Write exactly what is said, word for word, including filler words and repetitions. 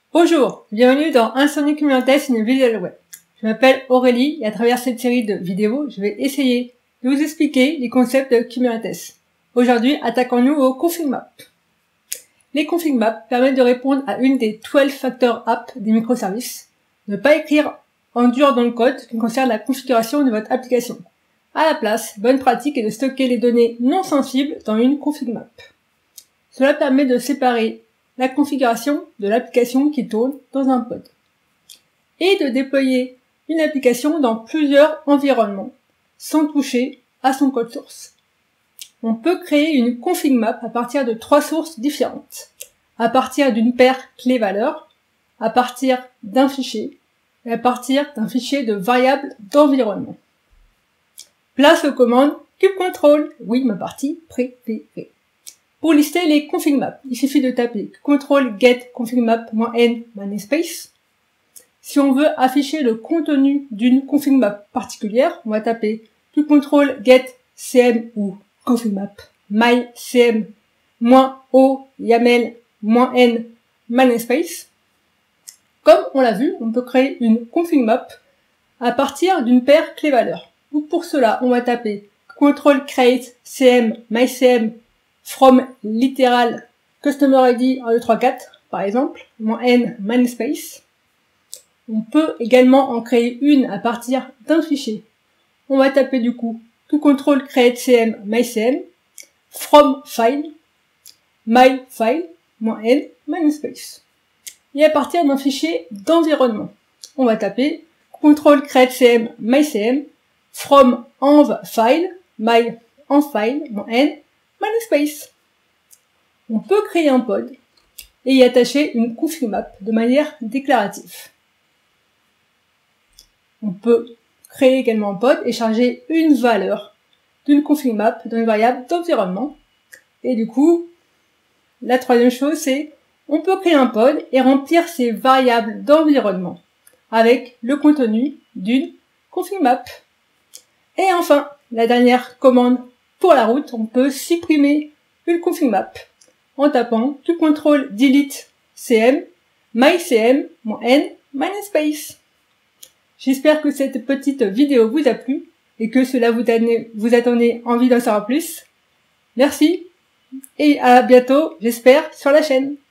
Bonjour, bienvenue dans Insomnie Kubernetes, une vidéo web. Je m'appelle Aurélie et à travers cette série de vidéos, je vais essayer de vous expliquer les concepts de Kubernetes. Aujourd'hui, attaquons-nous aux config maps. Les config maps permettent de répondre à une des douze factor apps des microservices. Ne pas écrire en dur dans le code qui concerne la configuration de votre application. À la place, bonne pratique est de stocker les données non sensibles dans une config map. Cela permet de séparer la configuration de l'application qui tourne dans un pod et de déployer une application dans plusieurs environnements sans toucher à son code source. On peut créer une config map à partir de trois sources différentes, à partir d'une paire clé-valeur, à partir d'un fichier et à partir d'un fichier de variables d'environnement. Place aux commandes kubectl, oui, ma partie préférée. Pour lister les config maps, il suffit de taper control get config map-n namespace. Si on veut afficher le contenu d'une config map particulière, on va taper control get cm ou config map my cm-o yaml-n namespace. Comme on l'a vu, on peut créer une config map à partir d'une paire clé-valeur. Pour cela, on va taper control create cm mycm from literal customer I D un deux trois quatre, par exemple, -n namespace. On peut également en créer une à partir d'un fichier. On va taper du coup control create cm mycm from file my file -n namespace. Et à partir d'un fichier d'environnement, on va taper control create cm mycm from env file my env file -n namespace. On peut créer un pod et y attacher une config map de manière déclarative. On peut créer également un pod et charger une valeur d'une config map dans une variable d'environnement. Et du coup, la troisième chose, c'est on peut créer un pod et remplir ces variables d'environnement avec le contenu d'une config map. Et enfin, la dernière commande pour la route, on peut supprimer une config map en tapant control delete cm mycm -n namespace. J'espère que cette petite vidéo vous a plu et que cela vous donne, vous a donné envie d'en savoir plus. Merci et à bientôt, j'espère, sur la chaîne.